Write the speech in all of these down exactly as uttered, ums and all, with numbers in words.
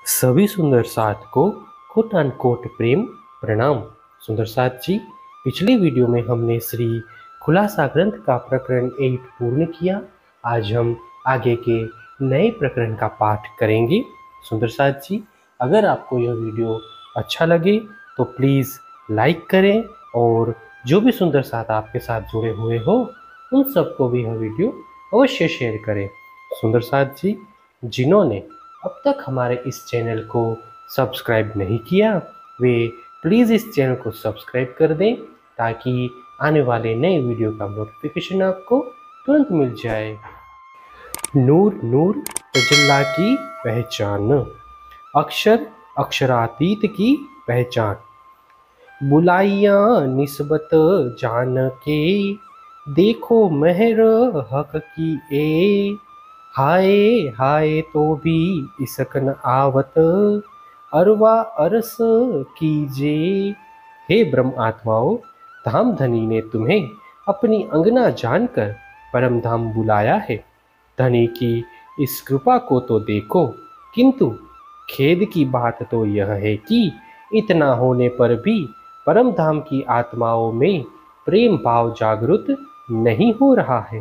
सभी सुंदर साथ को कोट एंड कोट प्रेम प्रणाम। सुंदर साथ जी, पिछली वीडियो में हमने श्री खुलासा ग्रंथ का प्रकरण एट पूर्ण किया। आज हम आगे के नए प्रकरण का पाठ करेंगे। सुंदर साथ जी, अगर आपको यह वीडियो अच्छा लगे तो प्लीज़ लाइक करें और जो भी सुंदर साथ आपके साथ जुड़े हुए हो उन सबको भी यह वीडियो अवश्य शेयर करें। सुंदर साथ जी, जिन्होंने अब तक हमारे इस चैनल को सब्सक्राइब नहीं किया वे प्लीज़ इस चैनल को सब्सक्राइब कर दें ताकि आने वाले नए वीडियो का नोटिफिकेशन आपको तुरंत मिल जाए। नूर नूर तजल्ला की पहचान, अक्षर अक्षरातीत की पहचान, बुलाइया निस्बत जान के, देखो मेहर हक की ए, हाय हाय तो भी इसकन आवत, अरवा अरस कीजे। हे ब्रह्म आत्माओं, धाम धनी ने तुम्हें अपनी अंगना जानकर परम धाम बुलाया है। धनी की इस कृपा को तो देखो, किंतु खेद की बात तो यह है कि इतना होने पर भी परम धाम की आत्माओं में प्रेम भाव जागृत नहीं हो रहा है।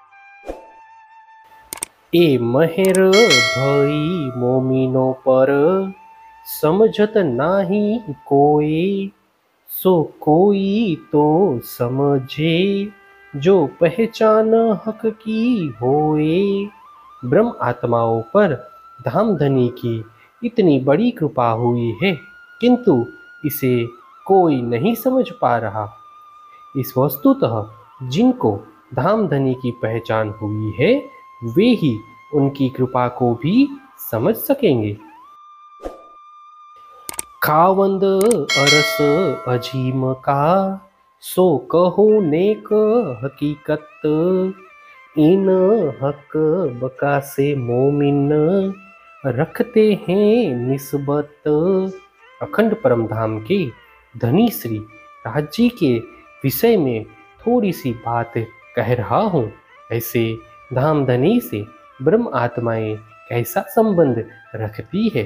ए महर भई मोमिनो पर, समझत नाही कोई, सो कोई तो समझे, जो पहचान हक की होए। ब्रह्म आत्माओं पर धामधनी की इतनी बड़ी कृपा हुई है, किंतु इसे कोई नहीं समझ पा रहा। इस वस्तुतः जिनको धामधनी की पहचान हुई है वे ही उनकी कृपा को भी समझ सकेंगे। खावंद अरस अजीम का, सो कहो नेक हकीकत, इन हक बका से मोमिन, रखते हैं निस्बत। अखंड परम धाम के धनी श्री राज के विषय में थोड़ी सी बात कह रहा हूँ। ऐसे धाम धनी से ब्रह्म आत्माएं कैसा संबंध रखती है।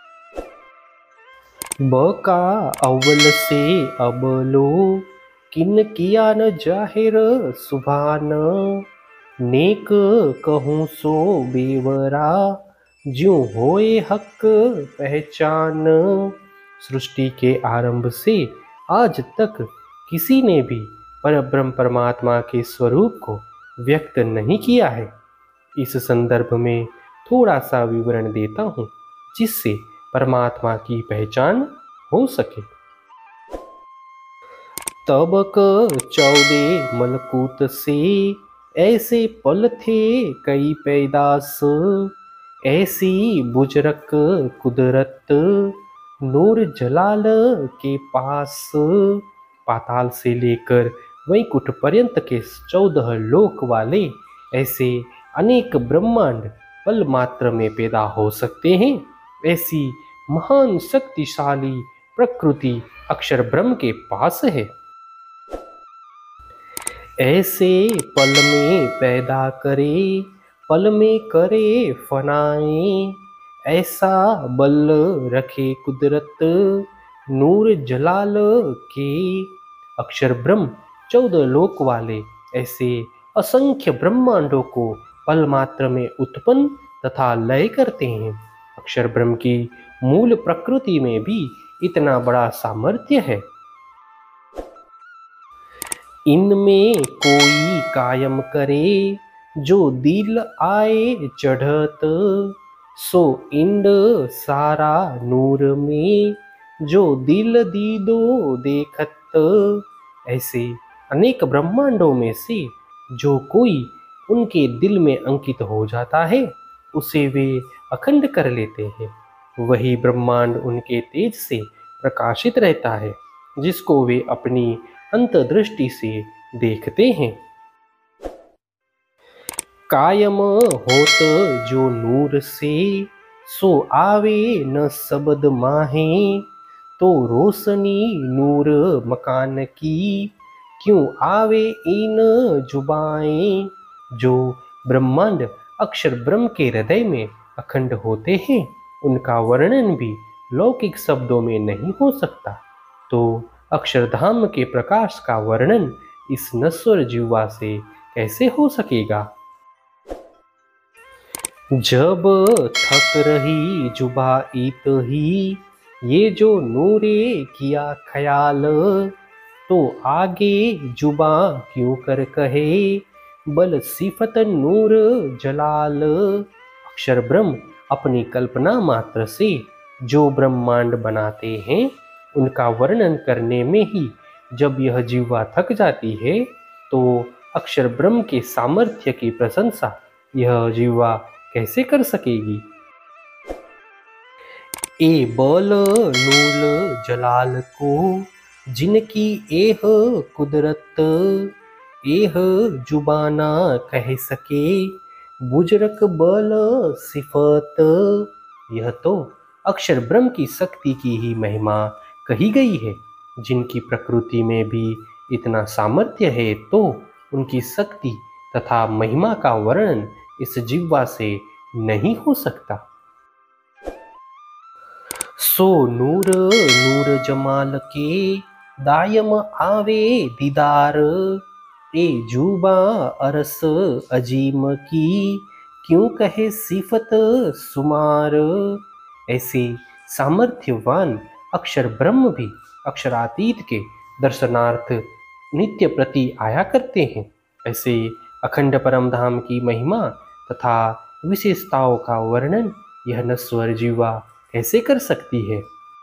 बका अव्वल से अबलो, किन किया न जाहिर सुभान, नेक कहूँ सो बेवरा, ज्यों होए हक पहचान। सृष्टि के आरंभ से आज तक किसी ने भी परब्रह्म परमात्मा के स्वरूप को व्यक्त नहीं किया है। इस संदर्भ में थोड़ा सा विवरण देता हूँ जिससे परमात्मा की पहचान हो सके। तबक चौदह मलकूत से, ऐसे पल थे कई पैदास, ऐसी बुजरक कुदरत, नूर जलाल के पास। पाताल से लेकर वैकुंठ पर्यंत के चौदह लोक वाले ऐसे अनेक ब्रह्मांड पल मात्र में पैदा हो सकते हैं। ऐसी महान शक्तिशाली प्रकृति अक्षर ब्रह्म के पास है। ऐसे पल में पैदा करे, पल में करे फनाए, ऐसा बल रखे कुदरत, नूर जलाल के। अक्षर ब्रह्म चौदह लोक वाले ऐसे असंख्य ब्रह्मांडों को पल मात्र में उत्पन्न तथा लय करते हैं। अक्षर ब्रह्म की मूल प्रकृति में भी इतना बड़ा सामर्थ्य है। इनमें कोई कायम करे, जो दिल आए चढ़त, सो इंड सारा नूर में, जो दिल दीदो देखत। ऐसे अनेक ब्रह्मांडों में से जो कोई उनके दिल में अंकित हो जाता है उसे वे अखंड कर लेते हैं। वही ब्रह्मांड उनके तेज से प्रकाशित रहता है जिसको वे अपनी अंतर्दृष्टि से देखते हैं। कायम होत जो नूर से, सो आवे न शब्द माहे, तो रोशनी नूर मकान की, क्यों आवे इन जुबाएं। जो ब्रह्मांड अक्षर ब्रह्म के हृदय में अखंड होते हैं उनका वर्णन भी लौकिक शब्दों में नहीं हो सकता, तो अक्षरधाम के प्रकाश का वर्णन इस नश्वर जिह्वा से कैसे हो सकेगा। जब थक रही जुबा इत ही ये जो नूरे किया ख्याल, तो आगे जुबा क्यों कर कहे बल सिफत नूर जलाल। अक्षर ब्रह्म अपनी कल्पना मात्र से जो ब्रह्मांड बनाते हैं उनका वर्णन करने में ही जब यह जिह्वा थक जाती है, तो अक्षर ब्रह्म के सामर्थ्य की प्रशंसा यह जिह्वा कैसे कर सकेगी। ए बल नूल जलाल को जिनकी एह कुदरत, एह जुबाना कह सके बुजरक बल सिफत। यह तो अक्षर ब्रह्म की शक्ति की ही महिमा कही गई है। जिनकी प्रकृति में भी इतना सामर्थ्य है, तो उनकी शक्ति तथा महिमा का वर्णन इस जिह्वा से नहीं हो सकता। सो नूर नूर जमाल के दायम आवे दीदार, ए जुबा अरस अजीम की क्यों कहे सिफत सुमार। ऐसे सामर्थ्यवान अक्षर ब्रह्म भी अक्षरातीत के दर्शनार्थ नित्य प्रति आया करते हैं। ऐसे अखंड परम धाम की महिमा तथा विशेषताओं का वर्णन यह नश्वर जिह्वा कैसे कर सकती है।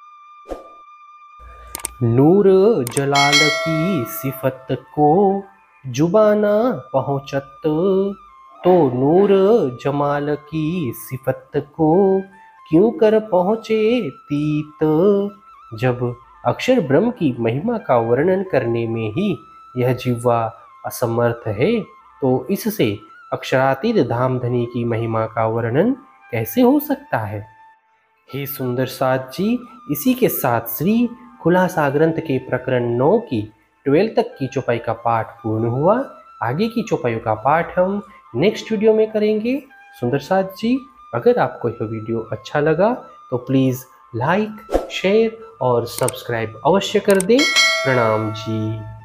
नूर जलाल की सिफत को जुबाना पहुँचत, तो नूर जमाल की सिफत को क्यों कर पहुँचे तीत। जब अक्षर ब्रह्म की महिमा का वर्णन करने में ही यह जिह्वा असमर्थ है, तो इससे अक्षरातीत धामधनी की महिमा का वर्णन कैसे हो सकता है। हे सुंदर साथ जी, इसी के साथ श्री खुलासा ग्रंथ के प्रकरण नौ की ट्वेल्थ तक की चौपाई का पाठ पूर्ण हुआ। आगे की चौपाइयों का पाठ हम नेक्स्ट वीडियो में करेंगे। सुंदर साथ जी, अगर आपको यह वीडियो अच्छा लगा तो प्लीज़ लाइक, शेयर और सब्सक्राइब अवश्य कर दें। प्रणाम जी।